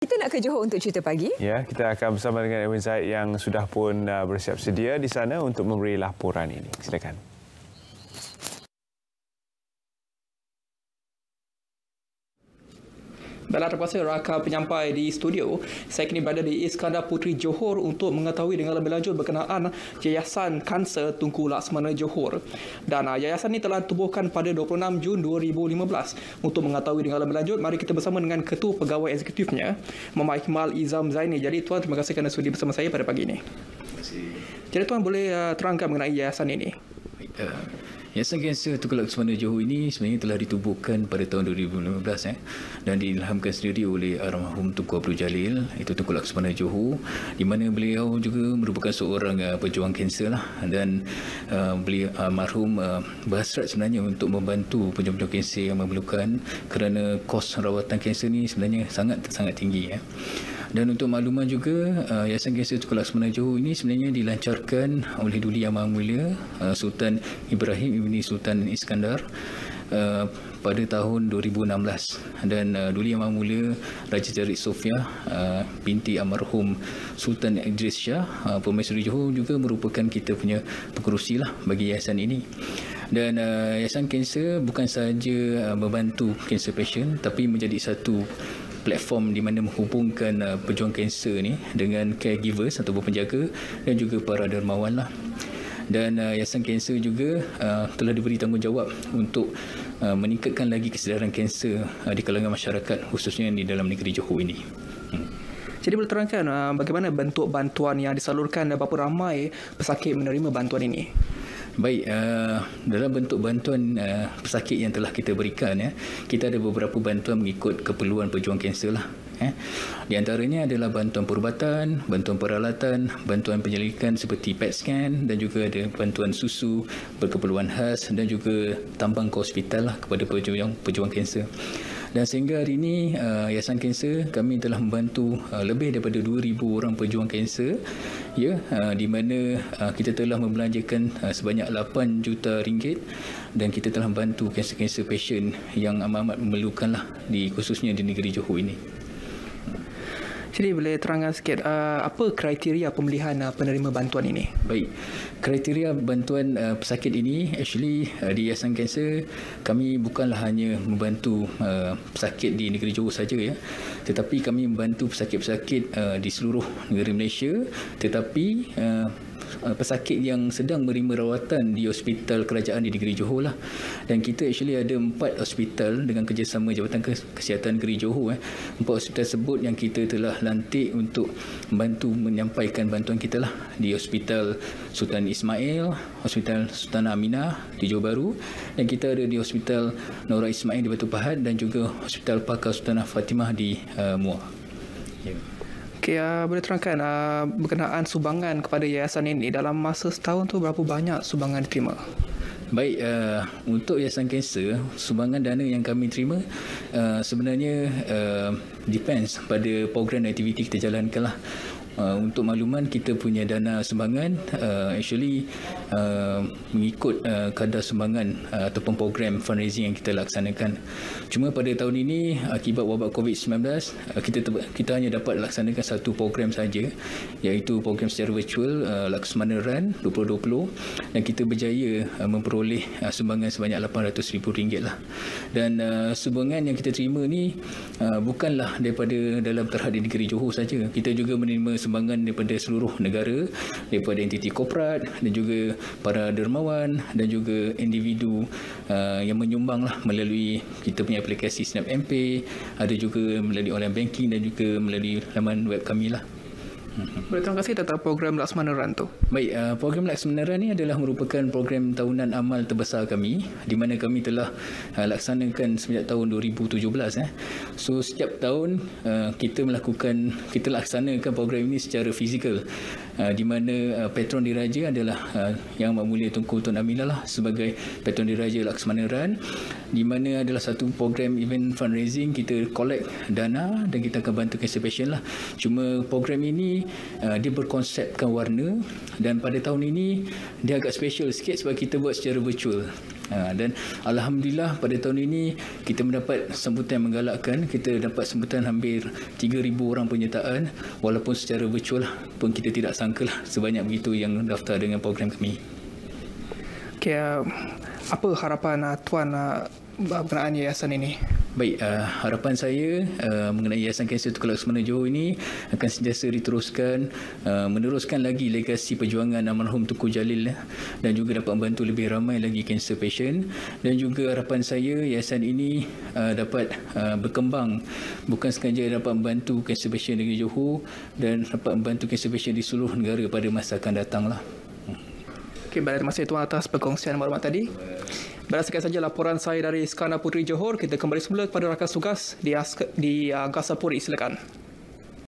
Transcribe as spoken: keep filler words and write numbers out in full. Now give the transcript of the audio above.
Kita nak ke Johor untuk cerita pagi. Ya, kita akan bersama dengan Ewan Zaid yang sudah pun uh, bersiap sedia di sana untuk memberi laporan ini. Silakan. Baiklah, terima kasih rakan penyampai di studio. Saya kini berada di Iskandar Puteri Johor untuk mengetahui dengan lebih lanjut berkenaan Yayasan Kanser Tunku Laksamana Johor. Dan uh, yayasan ini telah ditubuhkan pada dua puluh enam Jun dua ribu lima belas. Untuk mengetahui dengan lebih lanjut, mari kita bersama dengan Ketua Pegawai Eksekutifnya, Muhammad Iqmal Izam Zaini. Jadi Tuan, terima kasih kerana sudi bersama saya pada pagi ini. Terima kasih. Jadi Tuan boleh uh, terangkan mengenai yayasan ini? Baik, uh... Yayasan Kanser Tunku Laksamana Johor ini sebenarnya telah ditubuhkan pada tahun dua ribu lima belas eh, dan diilhamkan sendiri oleh Almarhum Tunku Jalil, itu Tunku Laksamana Johor, di mana beliau juga merupakan seorang uh, pejuang kanser lah, dan uh, beliau almarhum uh, berhasrat sebenarnya untuk membantu pejuang-pejuang kanser yang memerlukan, kerana kos rawatan kanser ni sebenarnya sangat sangat tinggi eh. Dan untuk makluman juga, uh, Yayasan Kanser Tunku Laksamana Johor ini sebenarnya dilancarkan oleh Duli Yang Maha Mulia uh, Sultan Ibrahim ibni Sultan Iskandar uh, pada tahun dua ribu enam belas, dan uh, Duli Yang Maha Mulia Raja Jarik Sofia uh, binti Almarhum Sultan Idris Shah uh, Permaisuri Johor juga merupakan kita punya pengerusi lah bagi yayasan ini. Dan uh, Yayasan Kanser bukan sahaja uh, membantu kanser patient, tapi menjadi satu platform di mana menghubungkan uh, pejuang kanser ni dengan caregivers atau penjaga dan juga para dermawan lah. Dan uh, Yayasan Kanser juga uh, telah diberi tanggungjawab untuk uh, meningkatkan lagi kesedaran kanser uh, di kalangan masyarakat, khususnya di dalam negeri Johor ini. Hmm. Jadi boleh terangkan uh, bagaimana bentuk bantuan yang disalurkan dan berapa ramai pesakit menerima bantuan ini? Baik, uh, dalam bentuk bantuan uh, pesakit yang telah kita berikan, ya, kita ada beberapa bantuan mengikut keperluan pejuang kanser lah. Eh. Di antaranya adalah bantuan perubatan, bantuan peralatan, bantuan penyelidikan seperti P E T scan, dan juga ada bantuan susu berkeperluan khas, dan juga tambang ke hospital lah kepada pejuang pejuang kanser. Dan sehingga hari ini uh, Yayasan Kanser kami telah membantu uh, lebih daripada dua ribu orang pejuang kanser, ya, uh, di mana uh, kita telah membelanjakan uh, sebanyak lapan juta ringgit, dan kita telah membantu kanser-kanser patient yang amat-amat memerlukan lah, di khususnya di negeri Johor ini. Jadi boleh terangkan sikit uh, apa kriteria pemilihan uh, penerima bantuan ini? Baik, kriteria bantuan uh, pesakit ini actually uh, di Yayasan Kanser kami bukanlah hanya membantu uh, pesakit di negeri Johor saja, ya, tetapi kami membantu pesakit-pesakit uh, di seluruh negeri Malaysia, tetapi uh, pesakit yang sedang menerima rawatan di hospital kerajaan di negeri Johor lah. Dan kita actually ada empat hospital dengan kerjasama Jabatan Kesihatan Negeri Johor. Eh. Empat hospital tersebut yang kita telah lantik untuk membantu menyampaikan bantuan kita lah. Di Hospital Sultan Ismail, Hospital Sultan Aminah di Johor Bahru, dan kita ada di Hospital Nora Ismail di Batu Pahat, dan juga Hospital Pakar Sultanah Fatimah di uh, Buah. Yeah. Okay, uh, boleh terangkan uh, berkenaan sumbangan kepada yayasan ini dalam masa setahun tu berapa banyak sumbangan diterima? Baik, uh, untuk Yayasan Kanser, sumbangan dana yang kami terima uh, sebenarnya uh, depends pada program aktiviti kita jalankan lah. Uh, untuk makluman, kita punya dana sumbangan uh, actually uh, mengikut uh, kadar sumbangan uh, ataupun program fundraising yang kita laksanakan. Cuma pada tahun ini akibat wabak covid sembilan belas, uh, kita kita hanya dapat laksanakan satu program saja, iaitu program secara virtual uh, Laksamana Run dua ribu dua puluh, dan kita berjaya uh, memperoleh uh, sumbangan sebanyak lapan ratus ribu ringgit lah. Dan uh, sumbangan yang kita terima ni uh, bukanlah daripada dalam terhad di negeri Johor saja. Kita juga menerima sumbangan daripada seluruh negara, daripada entiti korporat dan juga para dermawan dan juga individu uh, yang menyumbang lah melalui kita punya aplikasi Snap M P, ada juga melalui online banking dan juga melalui laman web kami lah. Boleh terima kasih tentang program Laksamana Run tu? Baik, uh, program Laksamana Run ni adalah merupakan program tahunan amal terbesar kami, di mana kami telah uh, laksanakan sejak tahun dua ribu tujuh belas. Eh. So setiap tahun uh, kita melakukan, kita laksanakan program ini secara fizikal, uh, di mana uh, patron diraja adalah uh, Yang Amat Mulia Tunku Tun Aminah lah sebagai patron diraja Laksamana Run. di mana adalah satu program event fundraising, kita collect dana dan kita akan bantu cancer patient lah. Cuma program ini uh, dia berkonsepkan warna, dan pada tahun ini dia agak special sikit sebab kita buat secara virtual. Ha, dan alhamdulillah pada tahun ini kita mendapat sambutan yang menggalakkan. Kita dapat sambutan hampir tiga ribu orang penyertaan, walaupun secara virtual pun kita tidak sangka lah sebanyak begitu yang daftar dengan program kami. Okay, uh, apa harapan uh, Tuan uh, berkenaan yayasan ini? Baik, uh, harapan saya uh, mengenai Yayasan Kanser Tunku Laksamana Johor ini akan sentiasa diteruskan, uh, meneruskan lagi legasi perjuangan Almarhum Tunku Jalil, dan juga dapat membantu lebih ramai lagi kanser patient. Dan juga harapan saya yayasan ini uh, dapat uh, berkembang, bukan sekadar dapat membantu kanser patient di Johor, dan dapat membantu kanser patient di seluruh negara pada masa akan datang lah. Okay, baik, terima kasih Tuan atas perkongsian maklumat tadi. Berdasarkan saja laporan saya dari Iskandar Puteri Johor, kita kembali semula kepada rakan tugas di, di Angkasa Puri. Silakan.